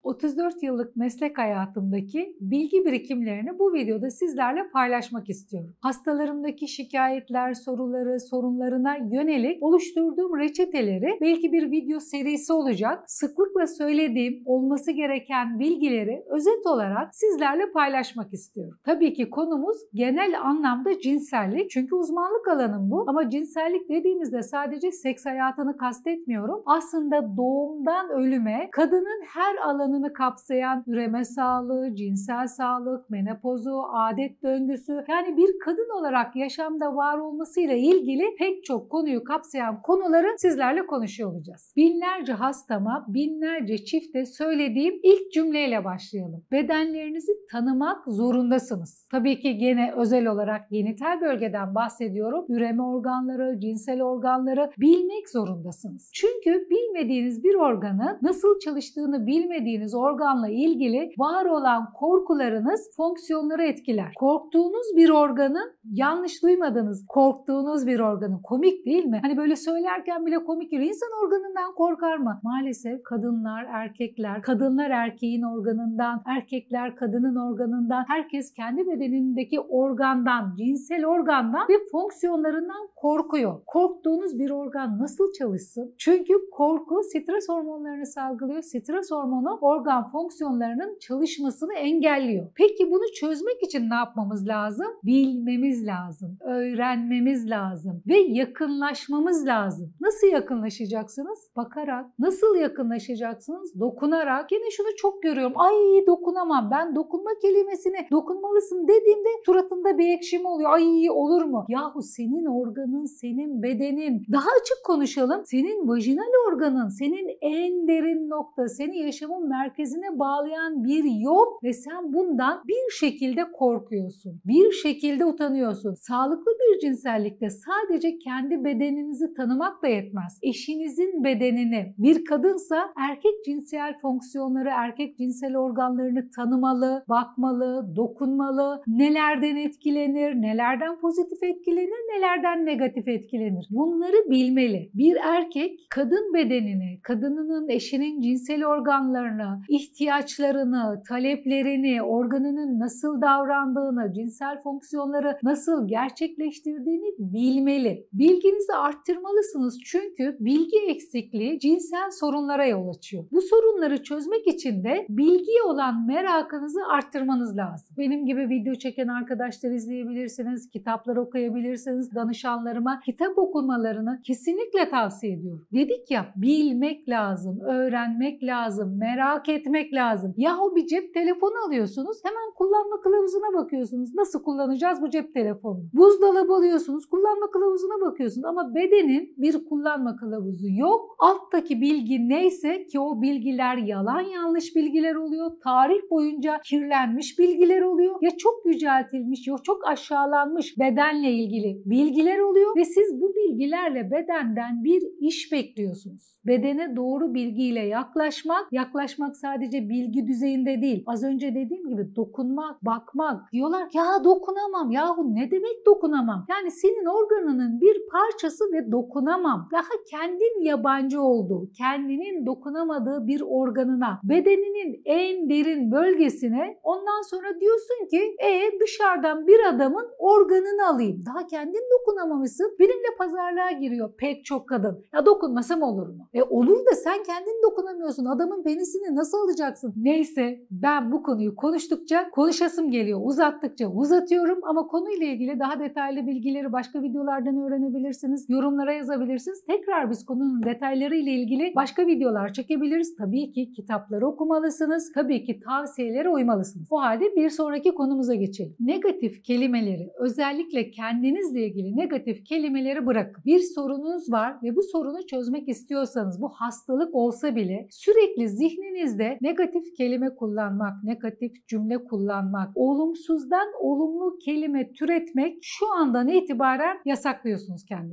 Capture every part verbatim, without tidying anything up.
otuz dört yıllık meslek hayatımdaki bilgi birikimlerini bu videoda sizlerle paylaşmak istiyorum. Hastalarımdaki şikayetler, soruları, sorunlarına yönelik oluşturduğum reçeteleri belki bir video serisi olacak. Sıklıkla söylediğim olması gereken bilgileri özet olarak sizlerle paylaşmak istiyorum. Tabii ki konumuz genel anlamda cinsellik. Çünkü uzmanlık alanım bu. Ama cinsellik dediğimizde sadece seks hayatını kastetmiyorum. Aslında doğumdan ölüme kadının her alanını kapsayan üreme sağlığı, cinsel sağlık, menopozu, adet döngüsü, yani bir kadın olarak yaşamda var olmasıyla ilgili pek çok konuyu kapsayan konuları sizlerle konuşuyor olacağız. Binlerce hastama, binlerce çifte söylediğim ilk cümleyle başlayalım. Bedenlerinizi tanımak zorundasınız. Tabii ki gene özel olarak genital bölgeden bahsediyorum. Üreme organları, cinsel organları bilmek zorundasınız. Çünkü bilmediğiniz bir organın nasıl çalıştığını bilmediğiniz organla ilgili var olan korkularınız fonksiyonları etkiler. Korktuğunuz bir organın, yanlış duymadınız, korktuğunuz bir organın, komik değil mi? Hani böyle söylerken bile komik geliyor. İnsan organından korkar mı? Maalesef kadınlar, erkekler, kadınlar erkeğin organından, erkekler kadının organından, herkes kendi bedenindeki organdan, cinsel organdan ve fonksiyonlarından korkuyor. Korktuğunuz bir organ nasıl çalışsın? Çünkü korku stres hormonlarını salgılıyor. Stres hormonu organ fonksiyonlarının çalışmasını engelliyor. Peki bunu çözmek için ne yapmamız lazım? Bilmemiz lazım, öğrenmemiz lazım ve yakınlaşmamız lazım. Nasıl yakınlaşacaksınız? Bakarak. Nasıl yakınlaşacaksınız? Dokunarak. Yine şunu çok görüyorum. Ay dokunamam. Ben dokunma kelimesini dokunmalısın dediğimde suratında bir ekşime oluyor. Ay olur mu? Yahu senin organın, senin bedenin. Daha açık konuşalım. Senin vajinal organın, senin en derin nokta, seni yaşamın merkezine bağlayan bir yol ve sen bundan bir şekilde korkuyorsun. Bir şekilde utanıyorsun. Sağlıklı bir cinsellikte sadece kendi bedeninizi tanımak da yetmez. Eşinizin bedenini, bir kadınsa erkek cinsel fonksiyonları, erkek cinsel organlarını tanımalı, bakmalı, dokunmalı, nelerden etkilenir, nelerden pozitif etkilenir, nelerden negatif etkilenir. Bunları bilmeli. Bir erkek kadın bedenini, kadınının, eşinin cinsel organlarını, ihtiyaçlarını, taleplerini, organının nasıl davrandığını, cinsel fonksiyonları nasıl gerçekleştirdiğini bilmeli. Bilginizi arttırmalısınız çünkü bilgi eksikliği cinsel sorunlara yol açıyor. Bu sorunları çözmek için de bilgiye olan merakınızı arttırmanız lazım. Benim gibi video çeken arkadaşlar izleyebilirsiniz, kitaplar okuyabilirsiniz. Danışanlarıma kitap okumalarını kesinlikle tavsiye ediyorum. Dedik ya, bilmek lazım, öğrenmek lazım, merak etmek lazım. Yahu bir cep telefonu alıyorsunuz, hemen kullanma kılavuzuna bakıyorsunuz. Nasıl kullanacağız bu cep telefonunu? Buzdolabı alıyorsunuz, kullanma kılavuzuna bakıyorsunuz ama bedenin bir kullanma kılavuzu yok. Alttaki bilgi neyse ki o bilgiler yalan yanlış bilgiler oluyor. Tarih boyunca kirlenmiş bilgiler oluyor. Ya çok yüceltilmiş ya çok aşağılanmış bedenle ilgili bilgiler oluyor ve siz bu bilgilerle bedenden bir iş bekliyorsunuz. Bedene doğru bilgiyle yaklaşmak, yaklaşmak sadece bilgi düzeyinde değil. Az önce dediğim gibi dokunmak, bakmak. Diyorlar ya dokunamam. Yahu ne demek dokunamam? Yani senin organının bir parçası ve dokunamam. Daha kendin yabancı olduğu, kendinin dokunamadığı bir organına, bedeninin en derin bölgesine ondan sonra diyorsun ki e dışarıdan bir adamın organını alayım. Daha kendin dokunamamışsın. Benimle pazarlığa giriyor pek çok kadın. Ya dokunmasam olur mu? E olur da sen kendin dokunamıyorsun. Adamın penisini nasıl alacaksın? Neyse, ben bu konuyu konuştukça konuşasım geliyor. Uzattıkça uzatıyorum ama konuyla ilgili daha detaylı bilgileri başka videolardan öğrenebilirsiniz. Yorumlara yazabilirsiniz. Tekrar biz konunun detayları ile ilgili başka videolar çekebiliriz. Tabii ki kitapları okumalısınız. Tabii ki tavsiyelere uymalısınız. O halde bir sonraki konumuza geçelim. Negatif kelimeleri, özellikle kendinizle ilgili negatif kelimeleri bırakın. Bir sorunuz var ve bu sorunu çözmek istiyorsanız, bu hastalık olsa bile sürekli zihninizde negatif kelime kullanmak, negatif cümle kullanmak, olumsuzdan olumlu kelime türetmek şu andan itibaren yasaklıyorsunuz kendinize.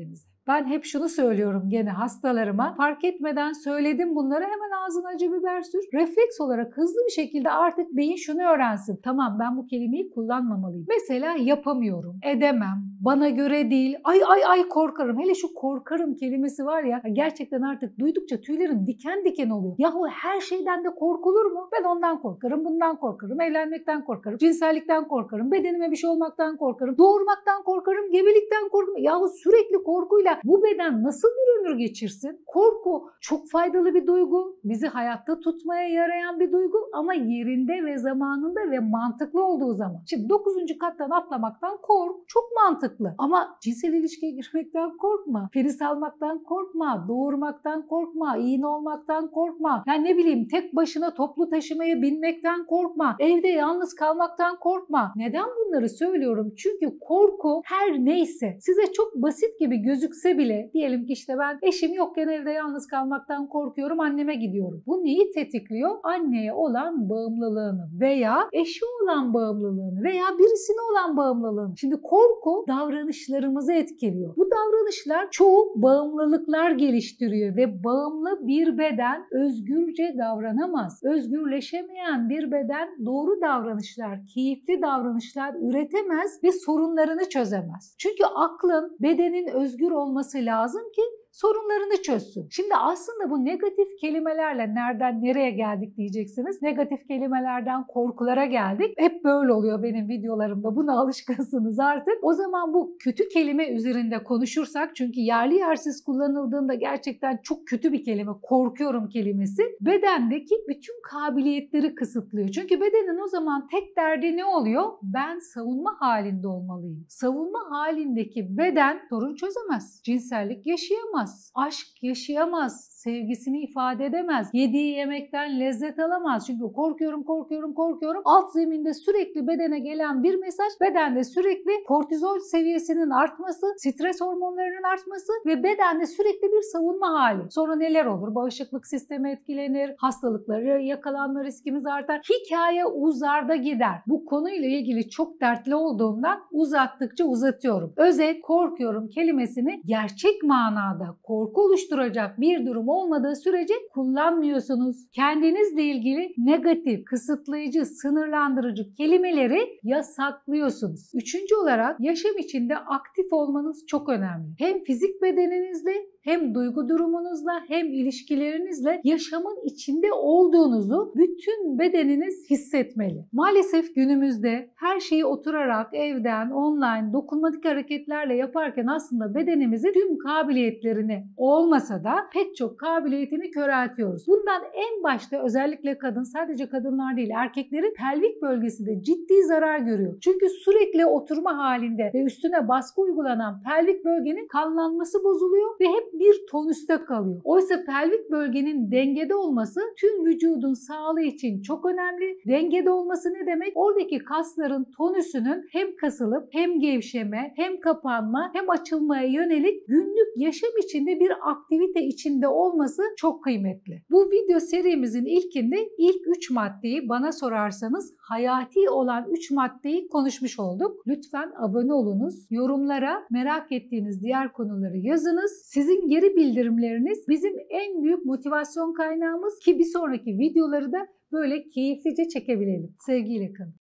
Ben hep şunu söylüyorum gene hastalarıma. Fark etmeden söyledim bunları, hemen ağzına acı biber sür. Refleks olarak hızlı bir şekilde artık beyin şunu öğrensin. Tamam, ben bu kelimeyi kullanmamalıyım. Mesela yapamıyorum, edemem, bana göre değil, ay ay ay korkarım. Hele şu korkarım kelimesi var ya, gerçekten artık duydukça tüylerim diken diken oluyor. Yahu her şeyden de korkulur mu? Ben ondan korkarım, bundan korkarım, evlenmekten korkarım, cinsellikten korkarım, bedenime bir şey olmaktan korkarım, doğurmaktan korkarım, gebelikten korkarım. Yahu sürekli korkuyla bu beden nasıl bir ömür geçirsin? Korku çok faydalı bir duygu, bizi hayatta tutmaya yarayan bir duygu ama yerinde ve zamanında ve mantıklı olduğu zaman. Şimdi dokuzuncu kattan atlamaktan kork, çok mantıklı. Ama cinsel ilişkiye girmekten korkma, feris almaktan korkma, doğurmaktan korkma, iğne olmaktan korkma. Yani ne bileyim, tek başına toplu taşımaya binmekten korkma, evde yalnız kalmaktan korkma. Neden bunları söylüyorum? Çünkü korku her neyse, size çok basit gibi gözükse bile, diyelim ki işte ben eşim yokken evde yalnız kalmaktan korkuyorum, anneme gidiyorum. Bu neyi tetikliyor? Anneye olan bağımlılığını veya eşi olan bağımlılığını veya birisine olan bağımlılığını. Şimdi korku davranışlarımızı etkiliyor. Bu davranışlar çoğu bağımlılıklar geliştiriyor ve bağımlı bir beden özgürce davranamaz. Özgürleşemeyen bir beden doğru davranışlar, keyifli davranışlar üretemez ve sorunlarını çözemez. Çünkü aklın, bedenin özgür olması lazım ki sorunlarını çözsün. Şimdi aslında bu negatif kelimelerle nereden nereye geldik diyeceksiniz. Negatif kelimelerden korkulara geldik. Hep böyle oluyor benim videolarımda. Buna alışkınsınız artık. O zaman bu kötü kelime üzerinde konuşursak, çünkü yerli yersiz kullanıldığında gerçekten çok kötü bir kelime, korkuyorum kelimesi, bedendeki bütün kabiliyetleri kısıtlıyor. Çünkü bedenin o zaman tek derdi ne oluyor? Ben savunma halinde olmalıyım. Savunma halindeki beden sorun çözemez. Cinsellik yaşayamaz. Aşk yaşayamaz, sevgisini ifade edemez, yediği yemekten lezzet alamaz. Çünkü korkuyorum, korkuyorum, korkuyorum. Alt zeminde sürekli bedene gelen bir mesaj, bedende sürekli kortizol seviyesinin artması, stres hormonlarının artması ve bedende sürekli bir savunma hali. Sonra neler olur? Bağışıklık sistemi etkilenir, hastalıkları yakalanma riskimiz artar. Hikaye uzar da gider. Bu konuyla ilgili çok dertli olduğumdan uzattıkça uzatıyorum. Özet, korkuyorum kelimesini gerçek manada korku oluşturacak bir durum olmadığı sürece kullanmıyorsunuz. Kendinizle ilgili negatif, kısıtlayıcı, sınırlandırıcı kelimeleri yasaklıyorsunuz. Üçüncü olarak yaşam içinde aktif olmanız çok önemli. Hem fizik bedeninizle, hem duygu durumunuzla, hem ilişkilerinizle yaşamın içinde olduğunuzu bütün bedeniniz hissetmeli. Maalesef günümüzde her şeyi oturarak, evden, online, dokunmatik hareketlerle yaparken aslında bedenimizin tüm kabiliyetlerini olmasa da pek çok kabiliyetini köreltiyoruz. Bundan en başta özellikle kadın, sadece kadınlar değil, erkeklerin pelvik bölgesi de ciddi zarar görüyor. Çünkü sürekli oturma halinde ve üstüne baskı uygulanan pelvik bölgenin kanlanması bozuluyor ve hep bir tonüste kalıyor. Oysa pelvik bölgenin dengede olması tüm vücudun sağlığı için çok önemli. Dengede olması ne demek? Oradaki kasların tonüsünün hem kasılıp hem gevşeme, hem kapanma, hem açılmaya yönelik günlük yaşam içinde bir aktivite içinde olması çok kıymetli. Bu video serimizin ilkinde ilk üç maddeyi, bana sorarsanız hayati olan üç maddeyi konuşmuş olduk. Lütfen abone olunuz. Yorumlara merak ettiğiniz diğer konuları yazınız. Sizin geri bildirimleriniz bizim en büyük motivasyon kaynağımız ki bir sonraki videoları da böyle keyiflice çekebilelim. Sevgiyle kalın.